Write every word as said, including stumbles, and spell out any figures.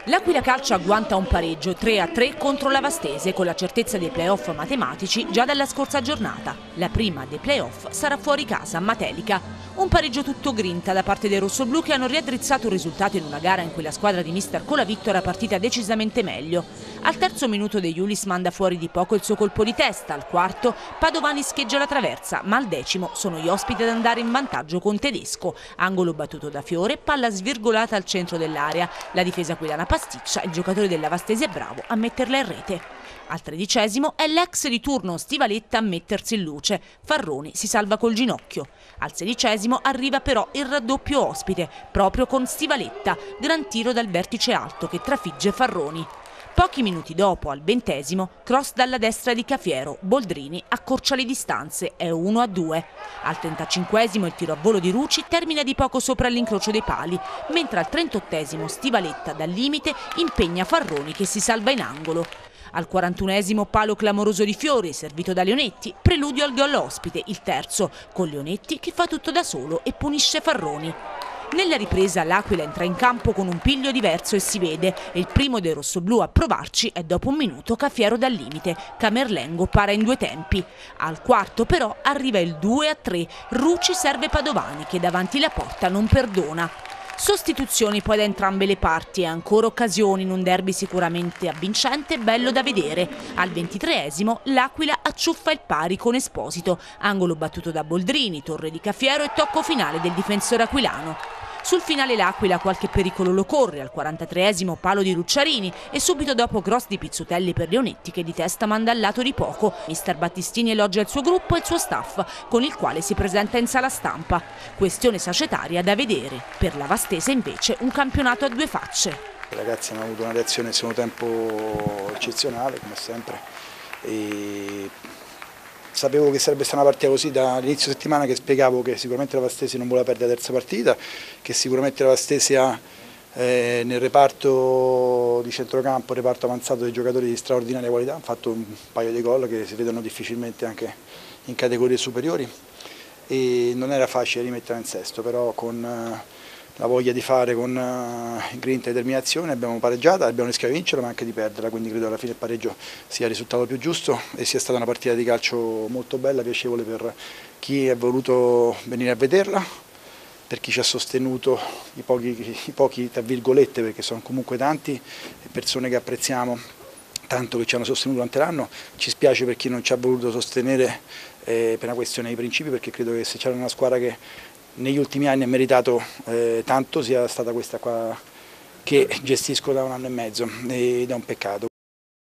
L'Aquila Calcio agguanta un pareggio tre a tre contro la Vastese con la certezza dei play-off matematici già dalla scorsa giornata. La prima dei play-off sarà fuori casa a Matelica. Un pareggio tutto grinta da parte dei rossoblù che hanno riaddrizzato il risultato in una gara in cui la squadra di mister Colavitto era partita decisamente meglio. Al terzo minuto De Iulis manda fuori di poco il suo colpo di testa, al quarto Padovani scheggia la traversa, ma al decimo sono gli ospiti ad andare in vantaggio con Tedesco. Angolo battuto da Fiore, palla svirgolata al centro dell'area. La difesa aquilana pasticcia, il giocatore della Vastese è bravo a metterla in rete. Al tredicesimo è l'ex di turno Stivaletta a mettersi in luce. Farroni si salva col ginocchio. Al sedicesimo arriva però il raddoppio ospite, proprio con Stivaletta, gran tiro dal vertice alto che trafigge Farroni. Pochi minuti dopo, al ventesimo, cross dalla destra di Cafiero, Boldrini accorcia le distanze, è uno a due. Al trentacinquesimo il tiro a volo di Rucci termina di poco sopra l'incrocio dei pali, mentre al trentottesimo Stivaletta dal limite impegna Farroni che si salva in angolo. Al quarantunesimo palo clamoroso di Fiori, servito da Leonetti, preludio al gol ospite, il terzo, con Leonetti che fa tutto da solo e punisce Farroni. Nella ripresa l'Aquila entra in campo con un piglio diverso e si vede, e il primo dei rossoblù a provarci è dopo un minuto Cafiero dal limite. Camerlengo para in due tempi. Al quarto però arriva il due a tre, Rucci serve Padovani che davanti la porta non perdona. Sostituzioni poi da entrambe le parti e ancora occasioni in un derby sicuramente avvincente e bello da vedere. Al ventitreesimo l'Aquila acciuffa il pari con Esposito, angolo battuto da Boldrini, torre di Cafiero e tocco finale del difensore aquilano. Sul finale l'Aquila qualche pericolo lo corre, al quarantatreesimo palo di Rucciarini e subito dopo cross di Pizzutelli per Leonetti che di testa manda al lato di poco. Mister Battistini elogia il suo gruppo e il suo staff, con il quale si presenta in sala stampa. Questione societaria da vedere. Per la Vastese invece un campionato a due facce. I ragazzi hanno avuto una reazione nel secondo tempo eccezionale, come sempre. E sapevo che sarebbe stata una partita così dall'inizio settimana, che spiegavo che sicuramente la Vastese non voleva perdere la terza partita, che sicuramente la Vastese ha eh, nel reparto di centrocampo, reparto avanzato dei giocatori di straordinaria qualità, hanno fatto un paio di gol che si vedono difficilmente anche in categorie superiori e non era facile rimetterla in sesto, però con eh, la voglia di fare, con uh, grinta e determinazione abbiamo pareggiato, abbiamo rischiato di vincerla ma anche di perderla, quindi credo alla fine il pareggio sia il risultato più giusto e sia stata una partita di calcio molto bella, piacevole per chi è voluto venire a vederla, per chi ci ha sostenuto, i pochi, i pochi tra virgolette, perché sono comunque tanti, persone che apprezziamo tanto, che ci hanno sostenuto durante l'anno. Ci spiace per chi non ci ha voluto sostenere eh, per una questione di principi, perché credo che se c'era una squadra che negli ultimi anni ha meritato eh, tanto, sia stata questa qua che gestisco da un anno e mezzo, ed è un peccato.